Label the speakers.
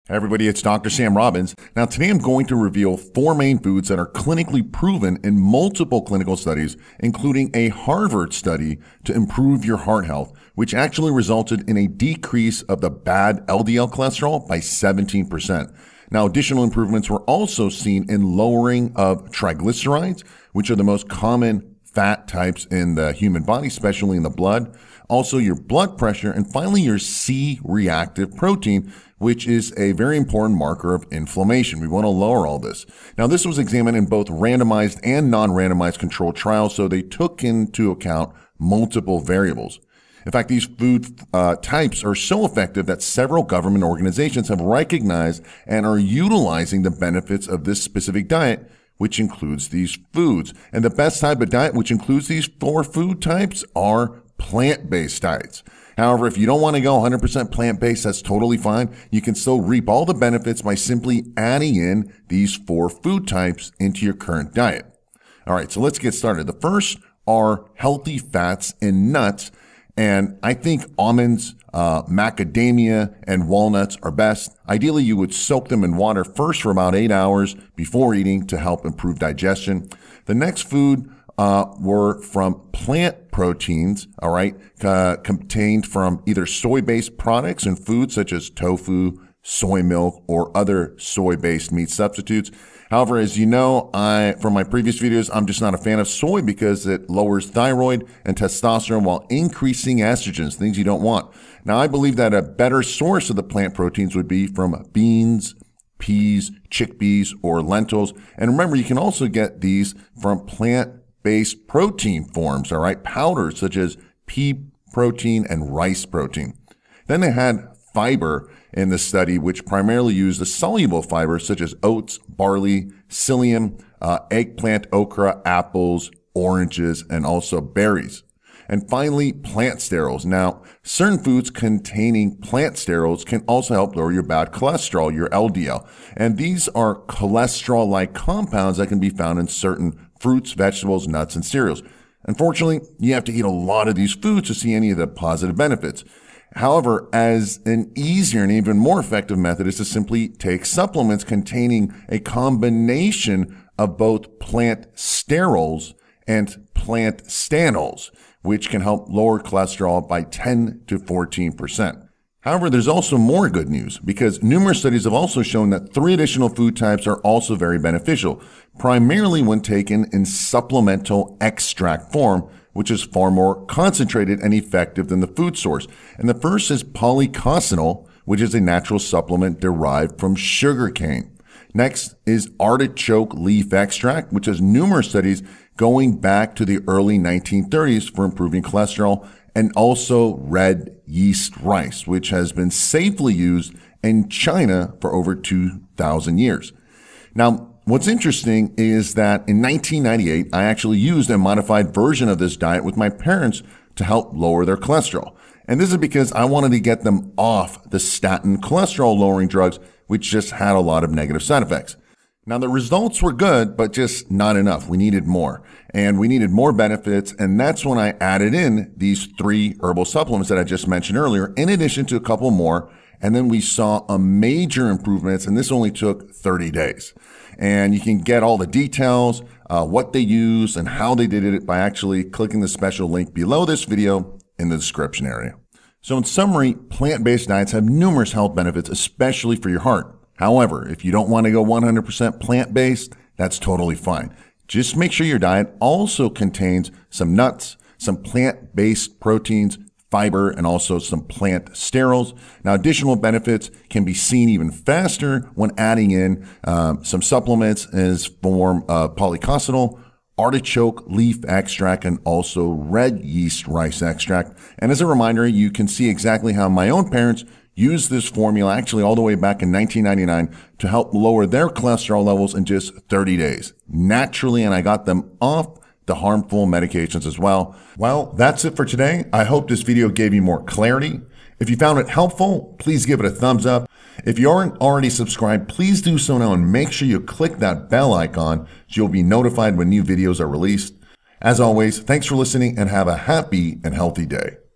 Speaker 1: Hey everybody, it's Dr. Sam Robbins. Now today I'm going to reveal 4 main foods that are clinically proven in multiple clinical studies, including a Harvard study to improve your heart health, which actually resulted in a decrease of the bad LDL cholesterol by 17%. Now additional improvements were also seen in lowering of triglycerides, which are the most common fat types in the human body, especially in the blood. Also your blood pressure, and finally your C-reactive protein, which is a very important marker of inflammation. We want to lower all this. Now, this was examined in both randomized and non-randomized controlled trials, so they took into account multiple variables. In fact, these food types are so effective that several government organizations have recognized and are utilizing the benefits of this specific diet, which includes these foods. And the best type of diet, which includes these 4 food types, are plant-based diets. However, if you don't want to go 100% plant-based, that's totally fine. You can still reap all the benefits by simply adding in these 4 food types into your current diet. All right, so let's get started. The first are healthy fats in nuts, and I think almonds, macadamia, and walnuts are best. Ideally, you would soak them in water first for about 8 hours before eating to help improve digestion. The next food were from plant proteins, all right, contained from either soy-based products and foods such as tofu, soy milk, or other soy-based meat substitutes. However, as you know, from my previous videos, I'm just not a fan of soy because it lowers thyroid and testosterone while increasing estrogens, things you don't want. Now, I believe that a better source of the plant proteins would be from beans, peas, chickpeas, or lentils. And remember, you can also get these from plant-based protein forms, all right, powders such as pea protein and rice protein. Then they had fiber in the study, which primarily used the soluble fibers such as oats, barley, psyllium, eggplant, okra, apples, oranges, and also berries. And finally, plant sterols. Now, certain foods containing plant sterols can also help lower your bad cholesterol, your LDL. And these are cholesterol-like compounds that can be found in certain fruits, vegetables, nuts, and cereals. Unfortunately, you have to eat a lot of these foods to see any of the positive benefits. However, as an easier and even more effective method is to simply take supplements containing a combination of both plant sterols and plant stanols, which can help lower cholesterol by 10 to 14%. However, there's also more good news because numerous studies have also shown that 3 additional food types are also very beneficial, primarily when taken in supplemental extract form, which is far more concentrated and effective than the food source. And the first is polycosanol, which is a natural supplement derived from sugarcane. Next is artichoke leaf extract, which has numerous studies going back to the early 1930s for improving cholesterol, and also red yeast rice, which has been safely used in China for over 2,000 years. Now, what's interesting is that in 1998, I actually used a modified version of this diet with my parents to help lower their cholesterol. And this is because I wanted to get them off the statin cholesterol lowering drugs, which just had a lot of negative side effects. Now, the results were good, but just not enough. We needed more, and we needed more benefits. And that's when I added in these 3 herbal supplements that I just mentioned earlier, in addition to a couple more. And then we saw a major improvements, and this only took 30 days. And you can get all the details, what they use and how they did it by actually clicking the special link below this video in the description area. So in summary, plant-based diets have numerous health benefits, especially for your heart. However, if you don't want to go 100% plant-based, that's totally fine. Just make sure your diet also contains some nuts, some plant-based proteins, fiber, and also some plant sterols. Now, additional benefits can be seen even faster when adding in some supplements as form of polycosanol, artichoke leaf extract, and also red yeast rice extract. And as a reminder, you can see exactly how my own parents used this formula actually all the way back in 1999 to help lower their cholesterol levels in just 30 days naturally, and I got them off the harmful medications as well. Well, that's it for today. I hope this video gave you more clarity. If you found it helpful, please give it a thumbs up. If you aren't already subscribed, please do so now and make sure you click that bell icon so you'll be notified when new videos are released. As always, thanks for listening and have a happy and healthy day.